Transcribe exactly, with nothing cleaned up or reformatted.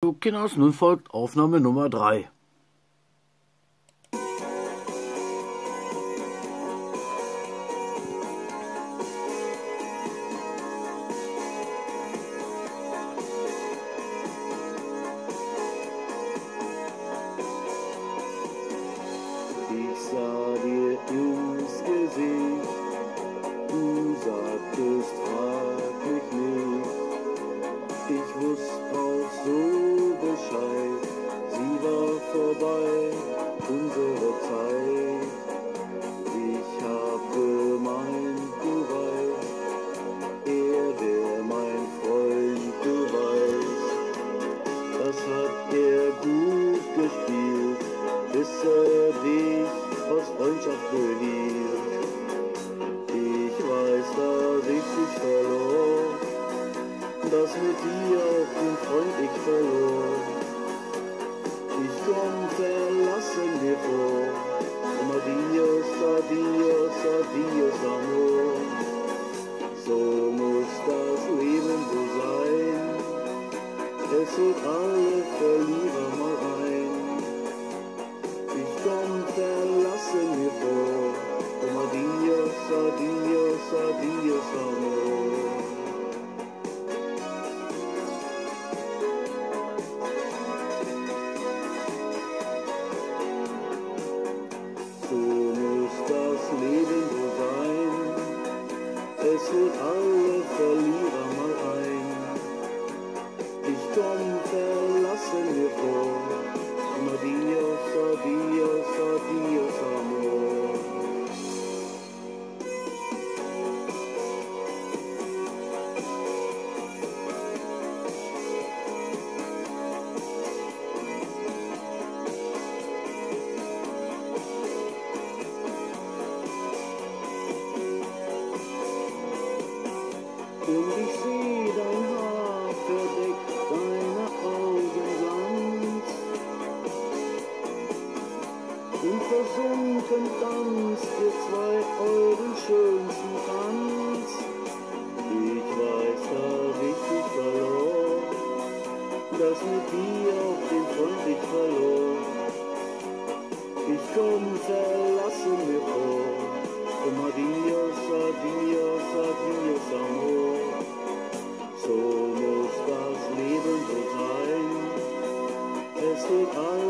So, Kinders, nun folgt Aufnahme Nummer drei. Ich sah dir ins Gesicht, du sagtest, frag mich nicht. Ich wusste auch so Bescheid, sie war vorbei, unsere Zeit. Ich hab gemeint, du weißt, er wär mein Freund, du weißt. Das hat er gut gespielt, bis er dich aus Freundschaft behielt. Ich weiß, dass ich dich verlor, dass mit dir auch den Freund ich verlor. Ich komm verlassen dir vor, um adios, adios, adios, amor. So muss das Leben wohl sein, es holt alle Verlierer mal rein. Ich komm verlassen mir vor, um adios, adios, adios, amor. So muss das Leben wohl sein, es holt alle Verlierer mal rein. Ich komm verlassen mir vor, um adios, adios, adios, amor. Und ich seh dein Haar verdeckt, deine Augen Glanz. Und versunken tanzt ihr zwei euren schönsten Tanz. Ich weiß, dass ich dich verlor, dass mit dir auch den Freund ich verlor. Ich komm verlassen mir vor, um adios, adios, adios, amor. So muss das Leben wohl sein, es wird alles